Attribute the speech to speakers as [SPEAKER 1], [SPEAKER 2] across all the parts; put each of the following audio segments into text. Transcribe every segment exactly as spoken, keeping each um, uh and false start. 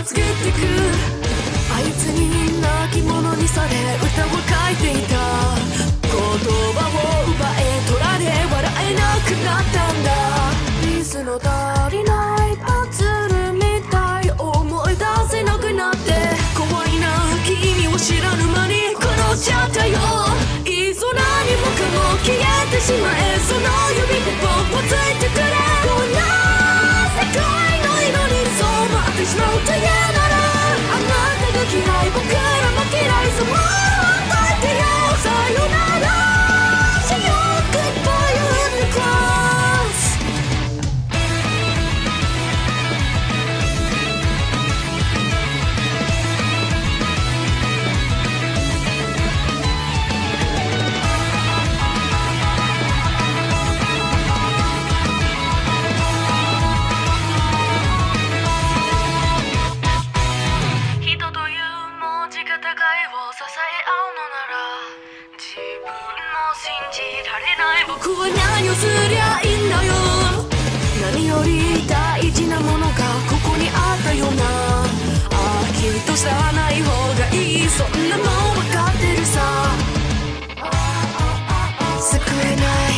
[SPEAKER 1] 作ってく。あいつに泣き者にされ歌を書いていた。言葉を奪え取られ笑えなくなったんだ。リズの足りないパズルみたい思い出せなくなって怖いな君を知らぬ間に殺しちゃったよ。いっそ何もかも消えてしまえ。その指で僕をついてくれ。こんな世界の色に染まってしまうと嫌ならあなたが嫌い僕らも嫌いそう思ってよ。さよなら See you goodbye in the cross。 人という文字が互いを支え合うのなら自分も信じられない。僕は何をすりゃいいんだよ。何より大事なものがここにあったよな。ああきっとさない方がいい。そんなもん分かってるさ。救えない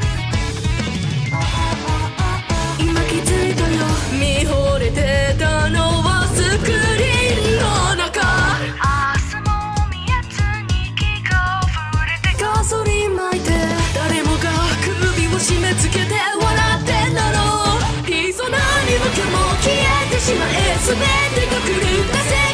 [SPEAKER 1] 今気づいたよ。見惚れてたのはスクリーンの中。明日も見えずに気が触れてガソリン撒いて誰もが首を締め付けて笑ってんだろう。いっそ何もかも消えてしまえ。全てが狂ったせい